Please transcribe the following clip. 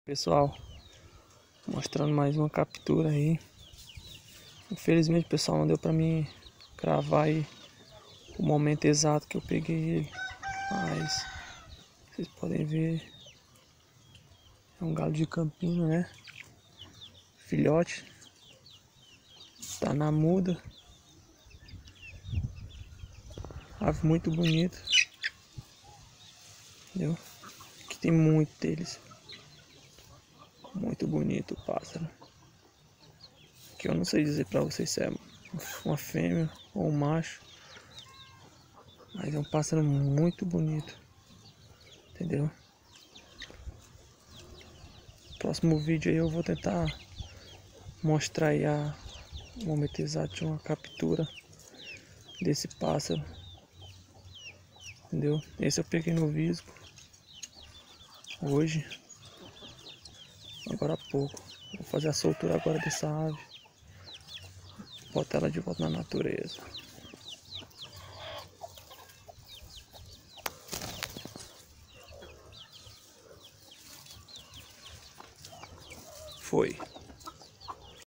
Pessoal, mostrando mais uma captura aí. Infelizmente, pessoal, não deu pra mim cravar aí o momento exato que eu peguei ele, mas vocês podem ver, é um galo de campina, né? Filhote, tá na muda, ave muito bonita, entendeu? Aqui tem muito deles, muito bonito o pássaro. Que eu não sei dizer pra vocês se é uma fêmea ou um macho, mas é um pássaro muito bonito, entendeu? Próximo vídeo aí eu vou tentar mostrar aí o momento exato de uma captura desse pássaro, entendeu? Esse eu peguei no visgo hoje, agora há pouco. Vou fazer a soltura agora dessa ave, botar ela de volta na natureza. Foi.